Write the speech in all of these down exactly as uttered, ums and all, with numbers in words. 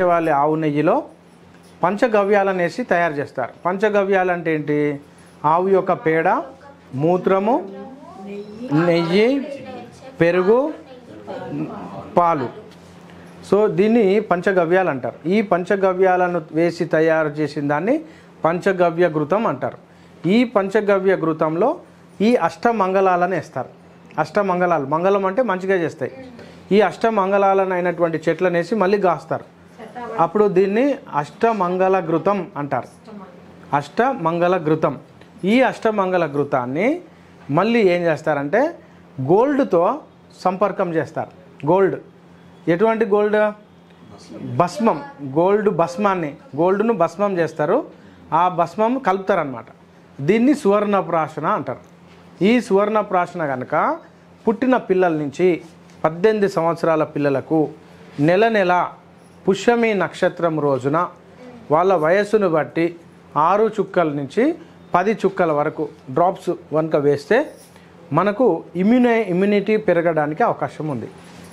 దేశవాళీ ఆవు నెయ్యిలో పంచగవ్యాలను వేసి తయారు చేస్తారు. పంచగవ్యాలు అంటే ఏంటి? ఆవు యొక్క పేడ, మూత్రము, నెయ్యి, పెరుగు, పాలు. సో దీన్ని పంచగవ్యాలు అంటారు. ఈ పంచగవ్యాలను వేసి తయారు చేసిన దాన్ని పంచగవ్య ఘృతం అంటారు. ఈ పంచగవ్య ఘృతంలో ఈ అష్టమంగళాలను వేస్తారు. అష్టమంగళాలు, మంగళం అంటే మంచిగా చేస్తాయి. ఈ అష్టమంగళాలను అయినటువంటి చెట్లను వేసి మళ్ళీ గాస్తారు. అప్పుడు దీన్ని అష్టమంగళ ఘృతం అంటారు. అష్టమంగళ ఘృతం. ఈ అష్టమంగళ ఘృతాన్ని మళ్ళీ ఏం చేస్తారంటే గోల్డ్తో సంపర్కం చేస్తారు. గోల్డ్, ఎటువంటి గోల్డ్? భస్మం. గోల్డ్ భస్మాన్ని, గోల్డ్ను భస్మం చేస్తారు. ఆ భస్మం కలుపుతారనమాట. దీన్ని సువర్ణప్రాశన అంటారు. ఈ సువర్ణప్రాశన కనుక పుట్టిన పిల్లల నుంచి పద్దెనిమిది సంవత్సరాల పిల్లలకు నెల నెల పుష్యమి నక్షత్రం రోజున వాళ్ళ వయస్సును బట్టి ఆరు చుక్కల నుంచి పది చుక్కల వరకు డ్రాప్స్ వనక వేస్తే మనకు ఇమ్యూనే ఇమ్యూనిటీ పెరగడానికి అవకాశం ఉంది.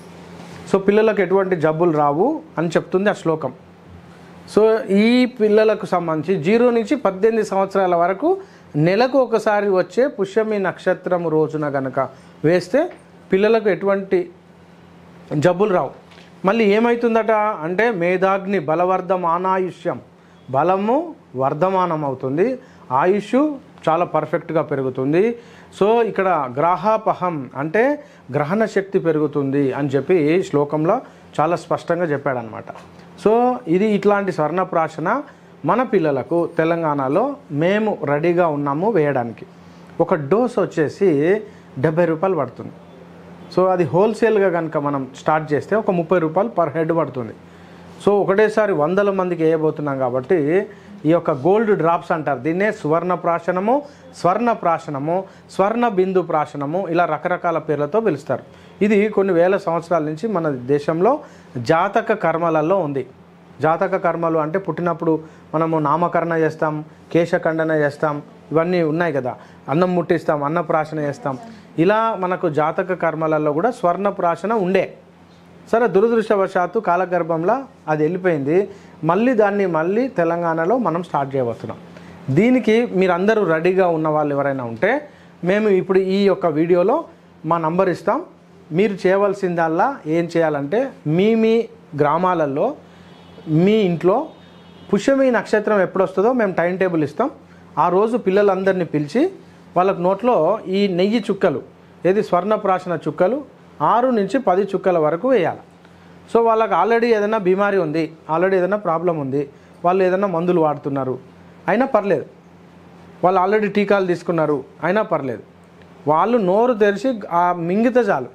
సో పిల్లలకు ఎటువంటి జబ్బులు రావు అని చెప్తుంది ఆ శ్లోకం. సో ఈ పిల్లలకు సంబంధించి జీరో నుంచి పద్దెనిమిది సంవత్సరాల వరకు నెలకు ఒకసారి వచ్చే పుష్యమి నక్షత్రం రోజున కనుక వేస్తే పిల్లలకు ఎటువంటి జబ్బులు రావు. మళ్ళీ ఏమవుతుందట అంటే మేధాగ్ని బలవర్ధమానాయుష్యం, బలము వర్ధమానం అవుతుంది, ఆయుష్ చాలా పర్ఫెక్ట్గా పెరుగుతుంది. సో ఇక్కడ గ్రాహాపహం అంటే గ్రహణ శక్తి పెరుగుతుంది అని చెప్పి శ్లోకంలో చాలా స్పష్టంగా చెప్పాడనమాట. సో ఇది ఇట్లాంటి స్వర్ణప్రాశన మన పిల్లలకు తెలంగాణలో మేము రెడీగా ఉన్నాము వేయడానికి. ఒక డోస్ వచ్చేసి డెబ్బై రూపాయలు పడుతుంది. సో అది హోల్సేల్గా కనుక మనం స్టార్ట్ చేస్తే ఒక ముప్పై రూపాయలు పర్ హెడ్ పడుతుంది. సో ఒకటేసారి వందల మందికి వేయబోతున్నాం కాబట్టి ఈ యొక్క గోల్డ్ డ్రాప్స్ అంటారు. దీన్నే సువర్ణ ప్రాశనము, స్వర్ణ ప్రాశనము, స్వర్ణ బిందు ప్రాశనము, ఇలా రకరకాల పేర్లతో పిలుస్తారు. ఇది కొన్ని వేల సంవత్సరాల నుంచి మన దేశంలో జాతక కర్మలలో ఉంది. జాతక కర్మలు అంటే పుట్టినప్పుడు మనము నామకరణ చేస్తాం, కేశఖండన చేస్తాం, ఇవన్నీ ఉన్నాయి కదా, అన్నం ముట్టిస్తాం, అన్నప్రాశన చేస్తాం. ఇలా మనకు జాతక కర్మలలో కూడా స్వర్ణ ప్రాశన ఉండే. సరే దురదృష్టవశాత్తు కాలగర్భంలో అది వెళ్ళిపోయింది. మళ్ళీ దాన్ని మళ్ళీ తెలంగాణలో మనం స్టార్ట్ చేయబోతున్నాం. దీనికి మీరందరూ రెడీగా ఉన్న వాళ్ళు ఎవరైనా ఉంటే మేము ఇప్పుడు ఈ యొక్క వీడియోలో మా నంబర్ ఇస్తాం. మీరు చేయవలసిందల్లా ఏం చేయాలంటే మీ మీ గ్రామాలలో మీ ఇంట్లో పుష్యమి నక్షత్రం ఎప్పుడు వస్తుందో మేము టైం టేబుల్ ఇస్తాం. ఆ రోజు పిల్లలందరినీ పిలిచి వాళ్ళకు నోట్లో ఈ నెయ్యి చుక్కలు, ఏది స్వర్ణప్రాశన చుక్కలు ఆరు నుంచి పది చుక్కల వరకు వేయాలి. సో వాళ్ళకి ఆల్రెడీ ఏదైనా బీమారీ ఉంది, ఆల్రెడీ ఏదైనా ప్రాబ్లం ఉంది, వాళ్ళు ఏదైనా మందులు వాడుతున్నారు అయినా పర్లేదు, వాళ్ళు ఆల్రెడీ టీకాలు తీసుకున్నారు అయినా పర్లేదు, వాళ్ళు నోరు తెరిచి ఆ మింగితే చాలు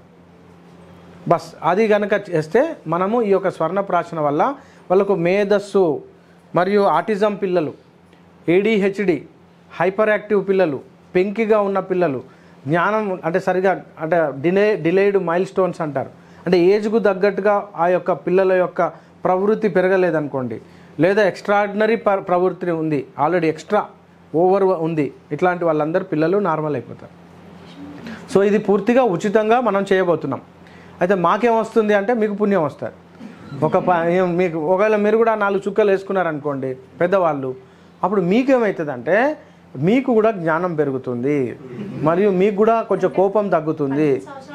బస్. అది కనుక చేస్తే మనము ఈ యొక్క స్వర్ణప్రాశన వల్ల వాళ్ళకు మేధస్సు మరియు ఆటిజం పిల్లలు, ఏడిహెచ్డి, హైపర్ యాక్టివ్ పిల్లలు, పెంకిగా ఉన్న పిల్లలు, జ్ఞానం అంటే సరిగా అంటే డిలే డిలేడ్ మైల్ స్టోన్స్ అంటారు, అంటే ఏజ్కు తగ్గట్టుగా ఆ యొక్క పిల్లల యొక్క ప్రవృత్తి పెరగలేదనుకోండి, లేదా ఎక్స్ట్రాడినరీ ప్రవృత్తి ఉంది, ఆల్రెడీ ఎక్స్ట్రా ఓవర్ ఉంది, ఇట్లాంటి వాళ్ళందరూ పిల్లలు నార్మల్ అయిపోతారు. సో ఇది పూర్తిగా ఉచితంగా మనం చేయబోతున్నాం. అయితే మాకేమొస్తుంది అంటే మీకు పుణ్యం వస్తుంది. ఒక మీకు ఒకవేళ మీరు కూడా నాలుగు చుక్కలు వేసుకున్నారనుకోండి పెద్దవాళ్ళు, అప్పుడు మీకేమవుతుందంటే మీకు కూడా జ్ఞానం పెరుగుతుంది, మరియు మీకు కూడా కొంచెం కోపం తగ్గుతుంది,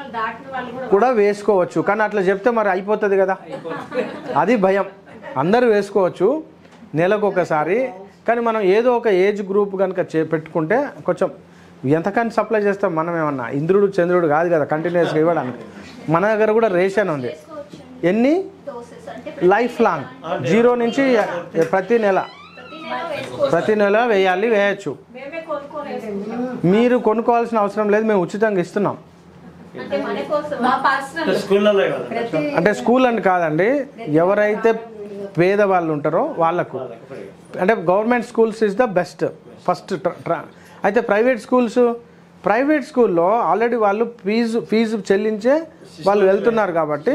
కూడా వేసుకోవచ్చు. కానీ అట్లా చెప్తే మరి అయిపోతుంది కదా, అది భయం. అందరూ వేసుకోవచ్చు నెలకు ఒకసారి, కానీ మనం ఏదో ఒక ఏజ్ గ్రూప్ కనుక చే పెట్టుకుంటే కొంచెం ఎంతకని సప్లై చేస్తాం మనం, ఏమన్నా ఇంద్రుడు చంద్రుడు కాదు కదా కంటిన్యూస్గా ఇవ్వడానికి. మన దగ్గర కూడా రేషన్ ఉంది. ఎన్ని లైఫ్ లాంగ్ జీరో నుంచి ప్రతి నెల ప్రతి నెల వేయాలి, వేయచ్చు. మీరు కొనుక్కోవాల్సిన అవసరం లేదు, మేము ఉచితంగా ఇస్తున్నాం. అంటే స్కూల్ అని కాదండి, ఎవరైతే పేదవాళ్ళు ఉంటారో వాళ్ళకు. అంటే government schools is the best first. అయితే ప్రైవేట్ స్కూల్స్ ప్రైవేట్ స్కూల్లో ఆల్రెడీ వాళ్ళు ఫీజు ఫీజు చెల్లించే వాళ్ళు వెళ్తున్నారు కాబట్టి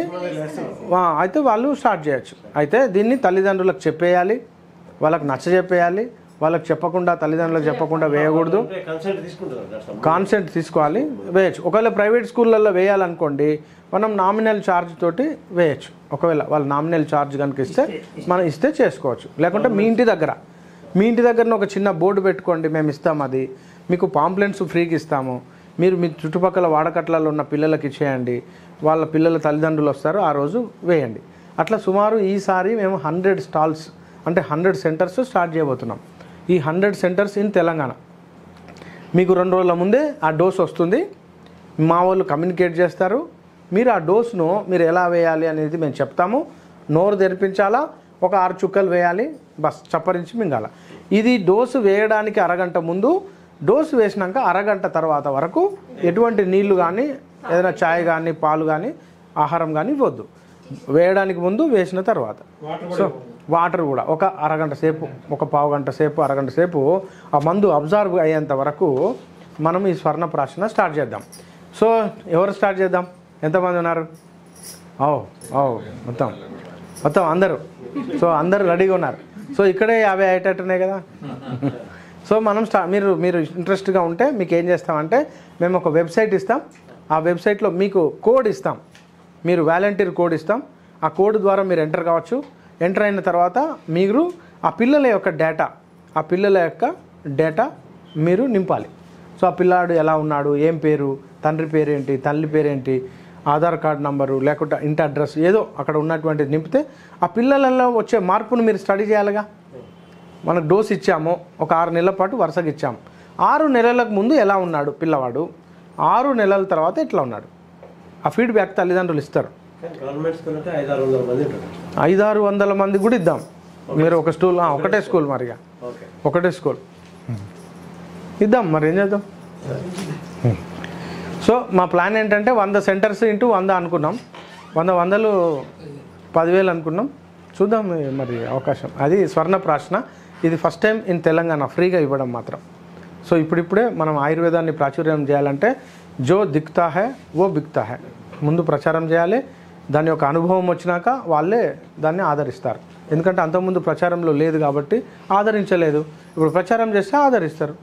అయితే వాళ్ళు స్టార్ట్ చేయొచ్చు. అయితే దీన్ని తల్లిదండ్రులకు చెప్పేయాలి, వాళ్ళకి నచ్చ చెప్పేయాలి, వాళ్ళకి చెప్పకుండా, తల్లిదండ్రులకు చెప్పకుండా వేయకూడదు. కాన్సెంట్ తీసుకోవాలి, వేయచ్చు. ఒకవేళ ప్రైవేట్ స్కూళ్ళల్లో వేయాలనుకోండి, మనం నామినల్ ఛార్జ్ తోటి వేయచ్చు. ఒకవేళ వాళ్ళు నామినల్ ఛార్జ్ కనుక ఇస్తే మనం ఇస్తే చేసుకోవచ్చు. లేకుంటే మీ ఇంటి దగ్గర మీ ఇంటి దగ్గర ఒక చిన్న బోర్డు పెట్టుకోండి, మేము ఇస్తాం, అది మీకు పాంప్లెంట్స్ ఫ్రీకి ఇస్తాము, మీరు మీ చుట్టుపక్కల వాడకట్లలో ఉన్న పిల్లలకి ఇచ్చేయండి, వాళ్ళ పిల్లల తల్లిదండ్రులు వస్తారు, ఆ రోజు వేయండి. అట్లా సుమారు ఈసారి మేము హండ్రెడ్ స్టాల్స్ అంటే హండ్రెడ్ సెంటర్స్ స్టార్ట్ చేయబోతున్నాం. ఈ హండ్రెడ్ సెంటర్స్ ఇన్ తెలంగాణ. మీకు రెండు రోజుల ముందే ఆ డోస్ వస్తుంది, మా వాళ్ళు కమ్యూనికేట్ చేస్తారు. మీరు ఆ డోస్ను మీరు ఎలా వేయాలి అనేది మేము చెప్తాము. నోరు తెరిపించాలా, ఒక ఆరు చుక్కలు వేయాలి, బస్ చప్పరించి మింగాల. ఇది డోసు వేయడానికి అరగంట ముందు, డోసు వేసినాక అరగంట తర్వాత వరకు ఎటువంటి నీళ్లు కానీ, ఏదైనా ఛాయ్ కానీ, పాలు కానీ, ఆహారం కానీ ఇవ్వద్దు. వేయడానికి ముందు, వేసిన తర్వాత. సో వాటర్ కూడా ఒక అరగంట సేపు, ఒక పావు గంట సేపు, అరగంట సేపు ఆ మందు అబ్జర్వ్ అయ్యేంత వరకు మనం ఈ స్వర్ణ ప్రాశన స్టార్ట్ చేద్దాం. సో ఎవరు స్టార్ట్ చేద్దాం? ఎంతమంది ఉన్నారు? ఓ ఓ మొత్తం మొత్తం అందరూ. సో అందరూ రెడీగా ఉన్నారు. సో ఇక్కడే యాభై అయ్యేటట్టున్నాయి కదా. సో మనం స్టా మీరు మీరు ఇంట్రెస్ట్గా ఉంటే మీకు ఏం చేస్తామంటే, మేము ఒక వెబ్సైట్ ఇస్తాం. ఆ వెబ్సైట్లో మీకు కోడ్ ఇస్తాం, మీరు వాలంటీర్ కోడ్ ఇస్తాం. ఆ కోడ్ ద్వారా మీరు ఎంటర్ కావచ్చు. ఎంటర్ అయిన తర్వాత మీరు ఆ పిల్లల యొక్క డేటా ఆ పిల్లల యొక్క డేటా మీరు నింపాలి. సో ఆ పిల్లాడు ఎలా ఉన్నాడు, ఏం పేరు, తండ్రి పేరేంటి, తల్లి పేరేంటి, ఆధార్ కార్డ్ నంబరు, లేకుంటే ఇంటి అడ్రస్, ఏదో అక్కడ ఉన్నటువంటిది నింపితే ఆ పిల్లలలో వచ్చే మార్పును మీరు స్టడీ చేయాలిగా. మనకు డోస్ ఇచ్చాము, ఒక ఆరు నెలల పాటు వరుసగా ఇచ్చాము. ఆరు నెలలకు ముందు ఎలా ఉన్నాడు పిల్లవాడు, ఆరు నెలల తర్వాత ఎట్లా ఉన్నాడు, ఆ ఫీడ్బ్యాక్ తల్లిదండ్రులు ఇస్తారు. ఐదారు వందల మంది కూడా ఇద్దాం. మీరు ఒక స్కూల్, ఒకటే స్కూల్, మరిగా ఒకటే స్కూల్ ఇద్దాం. మరి ఏం చేద్దాం? సో మా ప్లాన్ ఏంటంటే వంద సెంటర్స్ ఇంటూ వంద అనుకున్నాం. వంద వందలు పదివేలు అనుకున్నాం. చూద్దాం మరి అవకాశం. అది స్వర్ణ ప్రాశన. ఇది ఫస్ట్ టైం ఇన్ తెలంగాణ ఫ్రీగా ఇవ్వడం మాత్రం. సో ఇప్పుడిప్పుడే మనం ఆయుర్వేదాన్ని ప్రాచుర్యం చేయాలంటే జో దిక్తా హై ఓ బిక్తా హై, ముందు ప్రచారం చేయాలి. దాని యొక్క అనుభవం వచ్చినాక వాళ్ళే దాన్ని ఆదరిస్తారు. ఎందుకంటే అంతకుముందు ప్రచారంలో లేదు కాబట్టి ఆదరించలేదు. ఇప్పుడు ప్రచారం చేస్తే ఆదరిస్తారు.